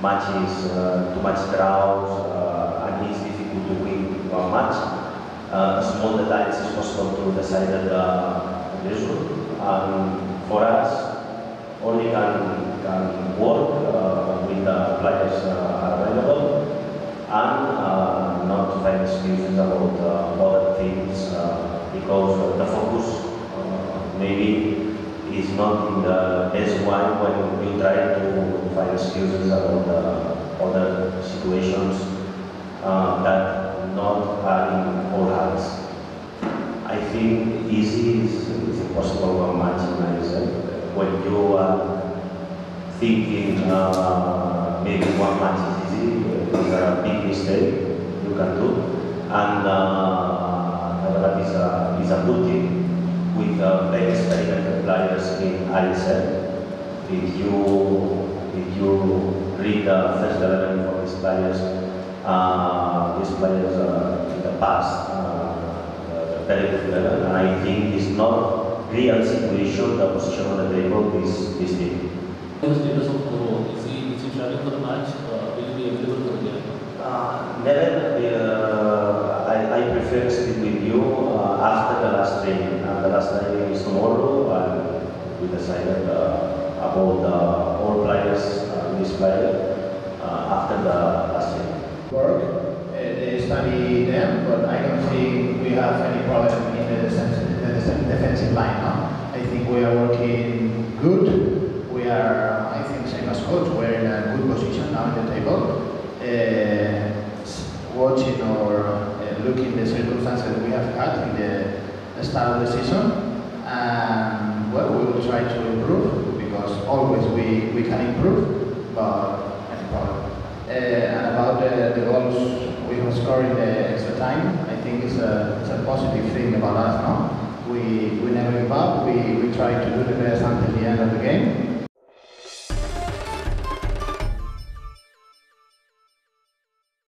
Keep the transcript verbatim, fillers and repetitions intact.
matches, uh, too much crowds, uh, and it's difficult to win one match. Uh, small details is possible to decide the result. And for us, only can, can work uh, with the players uh, available and uh, not find excuses about uh, other things uh, because the focus uh, maybe is not in the best one when you try to find excuses about uh, other situations uh, that not are in all hands. I think easy is, is impossible one match in I S L. When you are thinking uh, maybe one match is easy, it's a big mistake you can do. And uh, Hyderabad is a, is a good team with uh, very experimented players in I S L. If you, if you read the first eleven for these players, uh, these players uh, in the past, uh, very good level, and I think it's not real situation, the position on the table is this team. What is the status of Koro? Is he, is he traveling for the match? Uh, will he be available for the game? Uh, never, uh, I, I prefer speak with you uh, after the last training. And the last training is tomorrow, and we decided uh, about uh, all players, uh, this player, uh, after the last training. Work. They study them, but I don't think we have any problem in the defensive line now. I think we are working good. We are, I think, same as coach, we're in a good position now in the table. Uh, watching or uh, looking the circumstances we have had in the, the start of the season, and well, we will try to improve because always we, we can improve, but any problem. Uh, and about the, the goals we have scored in the extra time, I think it's a, it's a positive thing about us now. We, we never give up, we, we try to do the best until the end of the game.